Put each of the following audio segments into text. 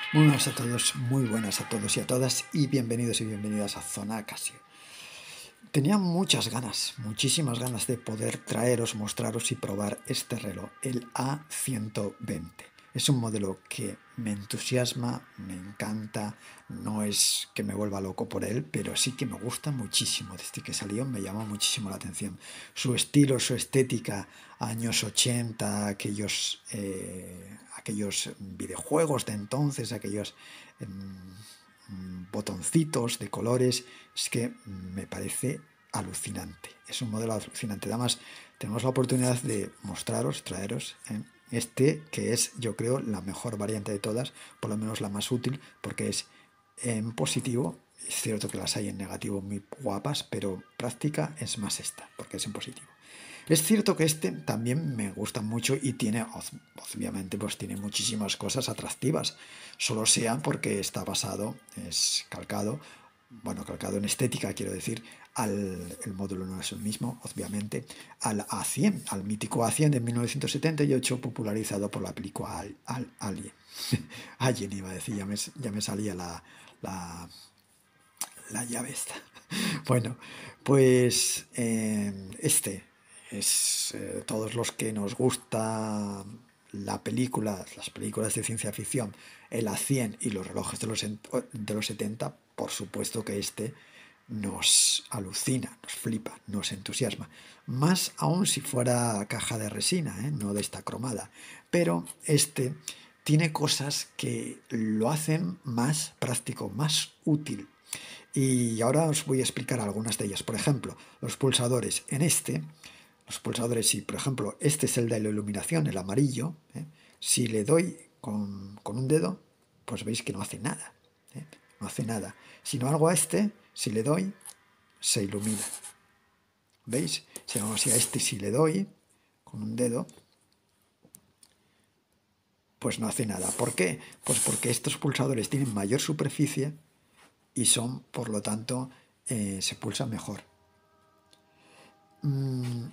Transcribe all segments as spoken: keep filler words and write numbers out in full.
Muy buenas a todos, muy buenas a todos y a todas y bienvenidos y bienvenidas a Zona Casio. Tenía muchas ganas, muchísimas ganas de poder traeros, mostraros y probar este reloj, el A ciento veinte. Es un modelo que me entusiasma, me encanta, no es que me vuelva loco por él, pero sí que me gusta muchísimo. Desde que salió me llamó muchísimo la atención. Su estilo, su estética, años ochenta, aquellos, eh, aquellos videojuegos de entonces, aquellos eh, botoncitos de colores, es que me parece alucinante. Es un modelo alucinante. Además, tenemos la oportunidad de mostraros, traeros eh, este, que es, yo creo, la mejor variante de todas, por lo menos la más útil, porque es en positivo. Es cierto que las hay en negativo muy guapas, pero práctica es más esta, porque es en positivo. Es cierto que este también me gusta mucho y tiene, obviamente, pues tiene muchísimas cosas atractivas. Solo sea porque está basado, es calcado, bueno, calcado en estética, quiero decir, al, el módulo no es el mismo, obviamente, al A cien, al mítico A cien de mil novecientos setenta y ocho, popularizado por la película Al, Al, Alien. Alien iba a decir, ya me, ya me salía la, la, la llave esta. Bueno, pues eh, este es eh, todos los que nos gusta la película, las películas de ciencia ficción, el A cien y los relojes de los, de los setenta, por supuesto que este nos alucina, nos flipa, nos entusiasma. Más aún si fuera caja de resina, ¿eh? No de esta cromada. Pero este tiene cosas que lo hacen más práctico, más útil. Y ahora os voy a explicar algunas de ellas. Por ejemplo, los pulsadores. En este, los pulsadores, si por ejemplo este es el de la iluminación, el amarillo, ¿eh? Si le doy con, con, un dedo, pues veis que no hace nada. ¿eh? No hace nada. Si no hago a este, si le doy, se ilumina. ¿Veis? Si vamos a este, si le doy con un dedo, pues no hace nada. ¿Por qué? Pues porque estos pulsadores tienen mayor superficie y son, por lo tanto, eh, se pulsan mejor. Mm,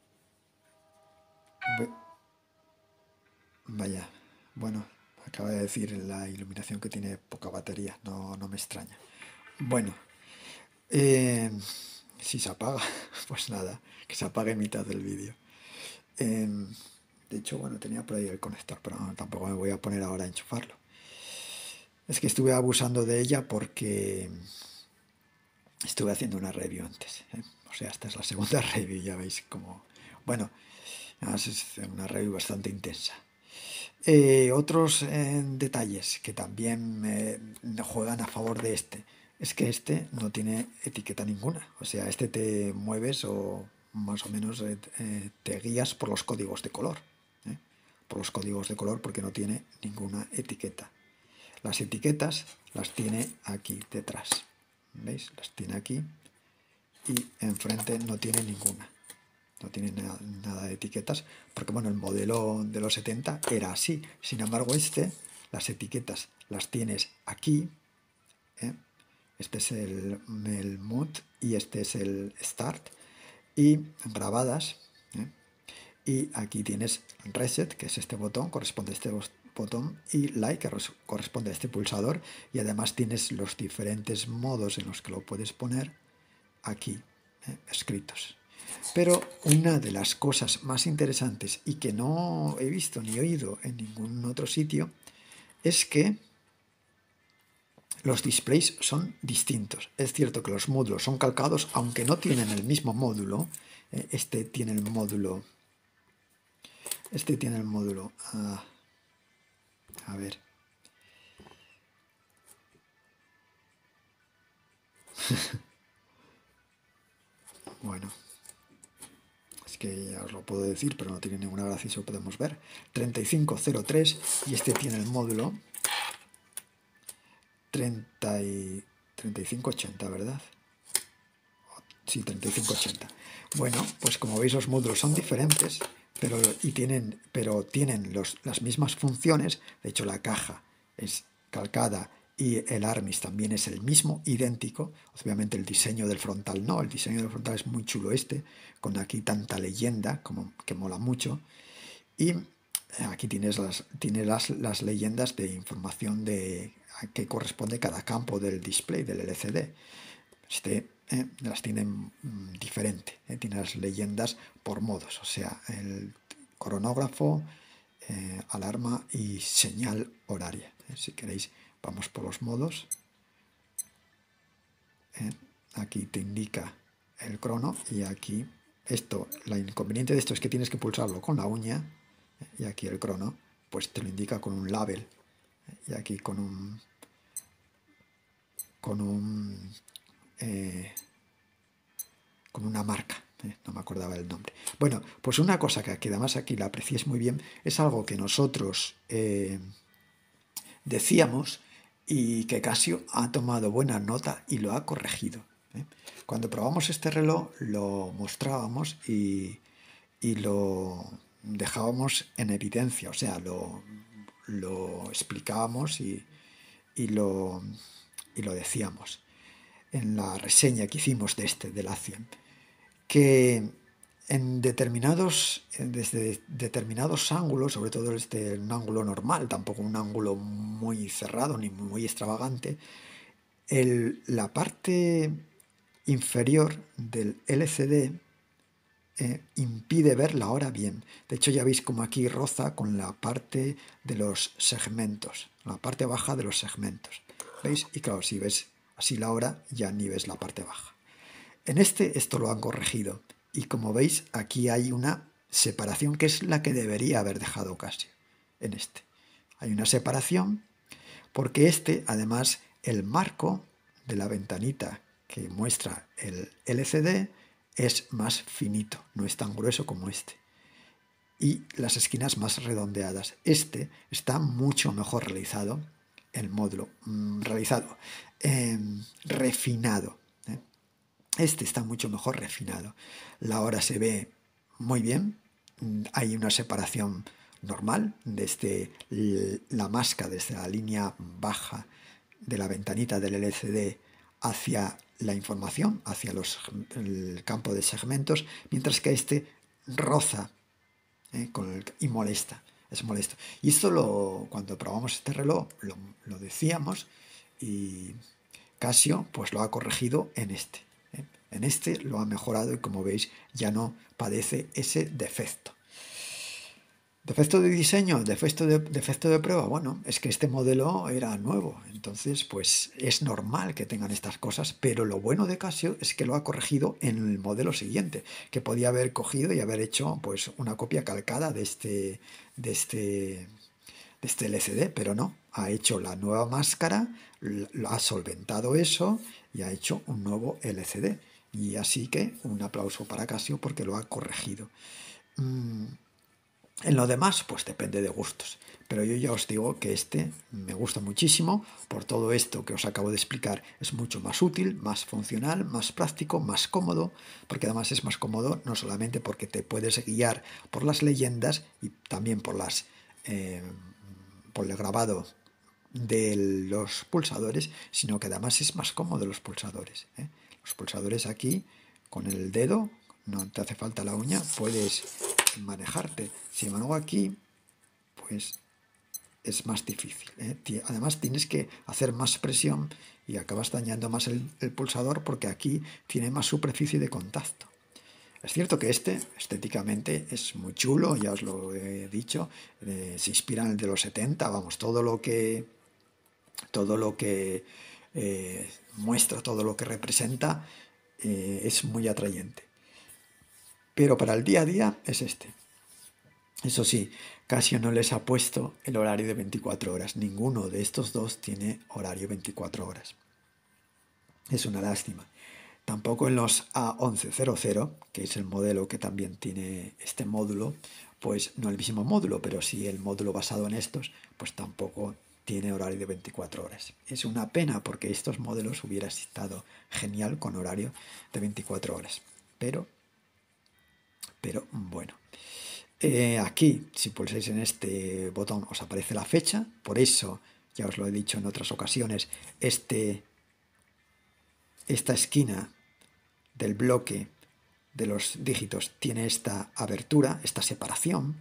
vaya, bueno, acaba de decir la iluminación que tiene poca batería, no, no me extraña. Bueno, eh, si se apaga, pues nada, que se apague en mitad del vídeo. Eh, de hecho, bueno, tenía por ahí el conector, pero no, tampoco me voy a poner ahora a enchufarlo. Es que estuve abusando de ella porque estuve haciendo una review antes. ¿eh? O sea, esta es la segunda review, ya veis como... Bueno, además es una review bastante intensa. Eh, otros eh, detalles que también eh, juegan a favor de este es que este no tiene etiqueta ninguna. O sea, este te mueves o más o menos eh, eh, te guías por los códigos de color. ¿eh? Por los códigos de color porque no tiene ninguna etiqueta. Las etiquetas las tiene aquí detrás. ¿Veis? Las tiene aquí y enfrente no tiene ninguna. No tiene nada, nada de etiquetas, porque bueno, el modelo de los setenta era así. Sin embargo, este, las etiquetas las tienes aquí. ¿eh? Este es el, el mood y este es el start. Y grabadas. ¿eh? Y aquí tienes reset, que es este botón, corresponde a este botón, y like, que corresponde a este pulsador. Y además tienes los diferentes modos en los que lo puedes poner aquí, ¿eh? escritos. Pero una de las cosas más interesantes y que no he visto ni oído en ningún otro sitio es que los displays son distintos. Es cierto que los módulos son calcados, aunque no tienen el mismo módulo. Este tiene el módulo... Este tiene el módulo... Uh, a ver... bueno... Es que ya os lo puedo decir, pero no tiene ninguna gracia, eso podemos ver. treinta y cinco cero tres y este tiene el módulo treinta y cinco ochenta, ¿verdad? Sí, treinta y cinco ochenta. Bueno, pues como veis los módulos son diferentes, pero, y tienen, pero tienen los, las mismas funciones. De hecho, la caja es calcada y el armis también es el mismo, idéntico. Obviamente el diseño del frontal no, el diseño del frontal es muy chulo este, con aquí tanta leyenda, como que mola mucho. Y Aquí tienes las, tienes las, las leyendas de información de a qué corresponde cada campo del display del L C D. Este eh, las tienen mm, diferente, eh, tiene las leyendas por modos, o sea, el cronógrafo, eh, alarma y señal horaria. Eh, si queréis, vamos por los modos. Eh, aquí te indica el crono y aquí esto, la inconveniente de esto es que tienes que pulsarlo con la uña eh, y aquí el crono pues te lo indica con un label eh, y aquí con un con un eh, con una marca, eh, no me acordaba el nombre. Bueno, pues una cosa que, que además aquí la apreciéis muy bien, es algo que nosotros eh, decíamos y que Casio ha tomado buena nota y lo ha corregido. ¿eh? Cuando probamos este reloj lo mostrábamos y, y lo dejábamos en evidencia, o sea, lo, lo explicábamos y, y, lo, y lo decíamos en la reseña que hicimos de este, de la cien, que en determinados, desde determinados ángulos, sobre todo desde un ángulo normal, tampoco un ángulo muy cerrado ni muy extravagante, el, la parte inferior del L C D eh, impide ver la hora bien. De hecho, ya veis como aquí roza con la parte de los segmentos, la parte baja de los segmentos. ¿Veis? Y claro, si ves así la hora, ya ni ves la parte baja. En este esto lo han corregido y como veis aquí hay una separación que es la que debería haber dejado Casio en este. Hay una separación porque este, además, el marco de la ventanita que muestra el L C D es más finito, no es tan grueso como este. Y las esquinas más redondeadas. Este está mucho mejor realizado, el módulo, mmm, realizado, eh, refinado. ¿eh? Este está mucho mejor refinado. La hora se ve muy bien. Hay una separación normal desde la máscara, desde la línea baja de la ventanita del L C D hacia la información, hacia los, el campo de segmentos, mientras que este roza eh, con el, y molesta. Es molesto. Y esto lo, cuando probamos este reloj lo, lo decíamos y Casio pues lo ha corregido en este. ¿eh? En este lo ha mejorado y como veis ya no padece ese defecto. ¿Defecto de diseño? ¿Defecto de, defecto de prueba? Bueno, es que este modelo era nuevo, entonces pues es normal que tengan estas cosas, pero lo bueno de Casio es que lo ha corregido en el modelo siguiente, que podía haber cogido y haber hecho pues una copia calcada de este, de este, de este L C D, pero no, ha hecho la nueva máscara, ha solventado eso y ha hecho un nuevo L C D. Y así que un aplauso para Casio porque lo ha corregido. Mm. En lo demás, pues depende de gustos. Pero yo ya os digo que este me gusta muchísimo. Por todo esto que os acabo de explicar, es mucho más útil, más funcional, más práctico, más cómodo. Porque además es más cómodo no solamente porque te puedes guiar por las leyendas y también por, las, eh, por el grabado de los pulsadores, sino que además es más cómodo los pulsadores. ¿eh? Los pulsadores aquí, con el dedo, no te hace falta la uña, puedes manejarte. Sin embargo aquí, pues es más difícil. ¿eh? Además tienes que hacer más presión y acabas dañando más el, el pulsador porque aquí tiene más superficie de contacto. Es cierto que este estéticamente es muy chulo, ya os lo he dicho, eh, se inspira en el de los setenta, vamos, todo lo que, todo lo que eh, muestra, todo lo que representa eh, es muy atrayente. Pero para el día a día es este. Eso sí, Casio no les ha puesto el horario de veinticuatro horas. Ninguno de estos dos tiene horario veinticuatro horas. Es una lástima. Tampoco en los A once cero cero, que es el modelo que también tiene este módulo, pues no el mismo módulo, pero sí el módulo basado en estos, pues tampoco tiene horario de veinticuatro horas. Es una pena porque estos modelos hubiera estado genial con horario de veinticuatro horas. Pero, pero bueno. Eh, aquí, si pulsáis en este botón, os aparece la fecha. Por eso, ya os lo he dicho en otras ocasiones, este, esta esquina del bloque de los dígitos tiene esta abertura, esta separación,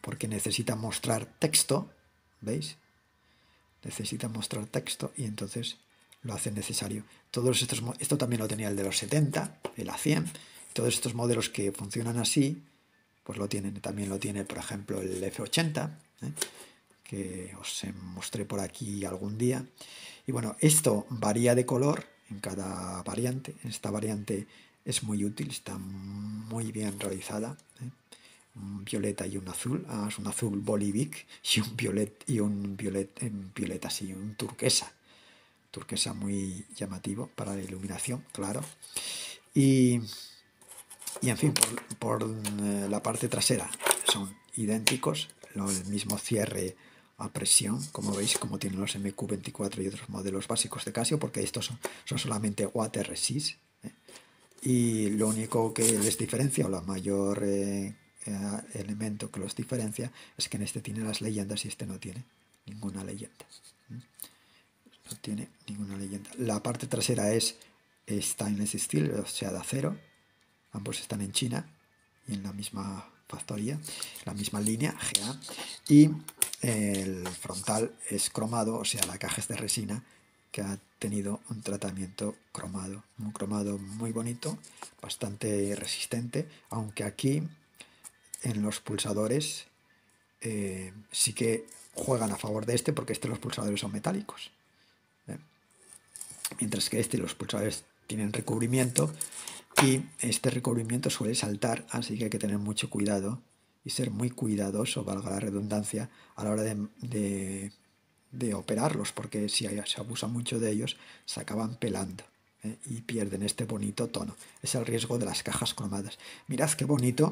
porque necesita mostrar texto, ¿veis? Necesita mostrar texto y entonces lo hace necesario. Todos estos, esto también lo tenía el de los setenta, el A cien, todos estos modelos que funcionan así, pues lo tienen. También lo tiene, por ejemplo, el F ochenta, ¿eh? que os mostré por aquí algún día. Y bueno, esto varía de color en cada variante. Esta variante es muy útil, está muy bien realizada, ¿eh? Un violeta y un azul, ah, es un azul bolivic y un violet y un violet, eh, violeta, sí, un turquesa, turquesa muy llamativo para la iluminación, claro. Y, y en fin, por, por eh, la parte trasera son idénticos, lo, el mismo cierre a presión, como veis, como tienen los M Q veinticuatro y otros modelos básicos de Casio, porque estos son, son solamente water resist, ¿eh? Y lo único que les diferencia, o la mayor eh, eh, elemento que los diferencia, es que en este tiene las leyendas y este no tiene ninguna leyenda. ¿Mm? No tiene ninguna leyenda. La parte trasera es stainless steel, o sea, de acero. Ambos están en China y en la misma factoría, la misma línea G A. Y el frontal es cromado, o sea, la caja es de resina, que ha tenido un tratamiento cromado, un cromado muy bonito, bastante resistente, aunque aquí en los pulsadores eh, sí que juegan a favor de este, porque este los pulsadores son metálicos, ¿eh? Mientras que este los pulsadores tienen recubrimiento y este recubrimiento suele saltar, así que hay que tener mucho cuidado y ser muy cuidadoso, valga la redundancia, a la hora de, de de operarlos, porque si se abusa mucho de ellos se acaban pelando, ¿eh? Y pierden este bonito tono. Es el riesgo de las cajas cromadas. Mirad qué bonito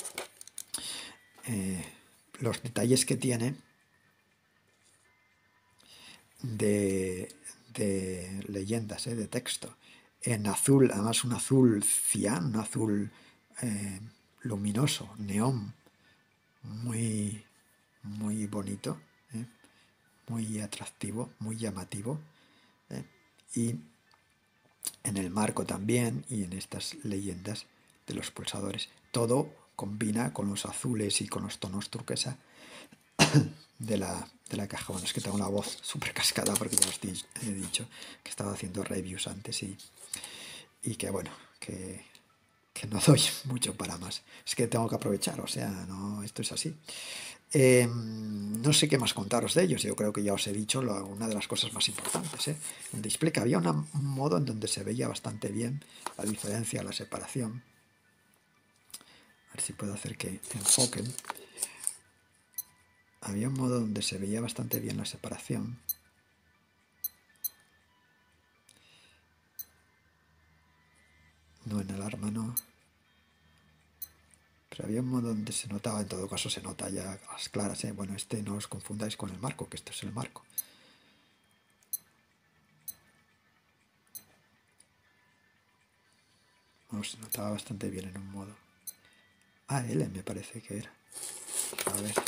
eh, los detalles que tiene de, de leyendas, ¿eh? De texto en azul, además un azul cian, un azul eh, luminoso, neón, muy muy bonito, ¿eh? Muy atractivo, muy llamativo, ¿eh? Y en el marco también y en estas leyendas de los pulsadores. Todo combina con los azules y con los tonos turquesa de la, de la caja. Bueno, es que tengo una voz súper cascada porque ya os he dicho que estaba haciendo reviews antes y, y que bueno, que, que no doy mucho para más. Es que tengo que aprovechar, o sea, no, esto es así. Eh, no sé qué más contaros de ellos. Yo creo que ya os he dicho lo, una de las cosas más importantes, ¿eh? El display, que había una, un modo en donde se veía bastante bien la diferencia, la separación. A ver si puedo hacer que enfoquen. Había un modo donde se veía bastante bien la separación. No, en el arma no. Pero había un modo donde se notaba, en todo caso se nota ya a las claras, ¿eh? Bueno, este no os confundáis con el marco, que esto es el marco. Bueno, se notaba bastante bien en un modo. Ah, L me parece que era. A ver.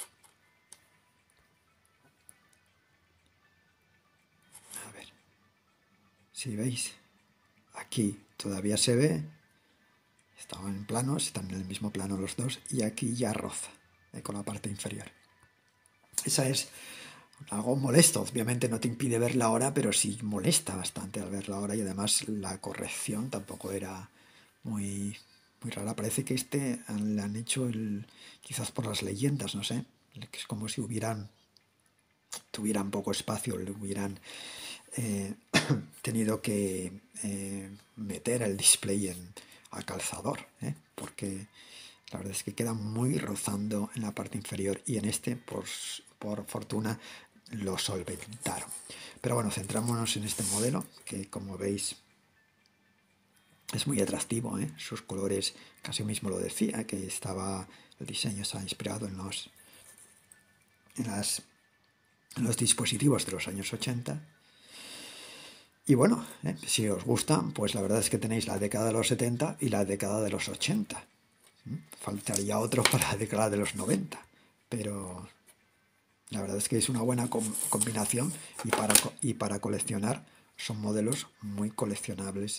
A ver. Si veis, aquí todavía se ve. Estaban en planos, están en el mismo plano los dos. Y aquí ya roza, eh, con la parte inferior. Esa es algo molesto. Obviamente no te impide ver la hora, pero sí molesta bastante al ver la hora. Y además la corrección tampoco era muy, muy rara. Parece que este le han hecho el, quizás por las leyendas, no sé. Que es como si hubieran tuvieran poco espacio, le hubieran eh, tenido que eh, meter el display en, a calzador, ¿eh? Porque la verdad es que queda muy rozando en la parte inferior y en este, por, por fortuna, lo solventaron. Pero bueno, centrámonos en este modelo, que como veis es muy atractivo, ¿eh? Sus colores, casi mismo lo decía, que estaba, el diseño está inspirado en los, en las, en los dispositivos de los años ochenta. Y bueno, ¿eh? Si os gustan, pues la verdad es que tenéis la década de los setenta y la década de los ochenta. ¿Mm? Faltaría otro para la década de los noventa, pero la verdad es que es una buena com combinación y para, y para coleccionar son modelos muy coleccionables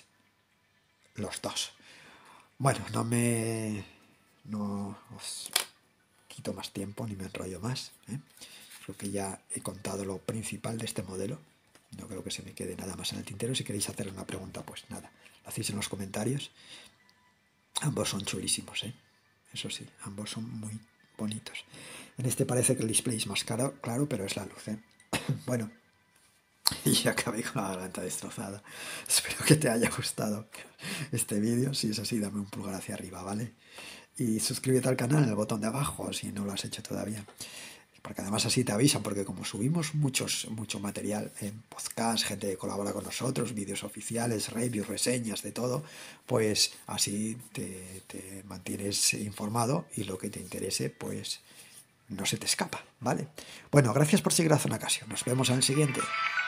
los dos. Bueno, no me... no os quito más tiempo ni me enrollo más, ¿eh? Creo que ya he contado lo principal de este modelo. No creo que se me quede nada más en el tintero. Si queréis hacer una pregunta, pues nada, lo hacéis en los comentarios. Ambos son chulísimos, ¿eh? Eso sí, ambos son muy bonitos. En este parece que el display es más caro, claro, pero es la luz, ¿eh? Bueno, y acabé con la garganta destrozada. Espero que te haya gustado este vídeo. Si es así, dame un pulgar hacia arriba, ¿vale? Y suscríbete al canal en el botón de abajo si no lo has hecho todavía. Porque además así te avisan, porque como subimos muchos, mucho material en podcast, gente que colabora con nosotros, vídeos oficiales, reviews, reseñas, de todo, pues así te, te mantienes informado y lo que te interese, pues no se te escapa, ¿vale? Bueno, gracias por seguir a Zona Casio. Nos vemos en el siguiente.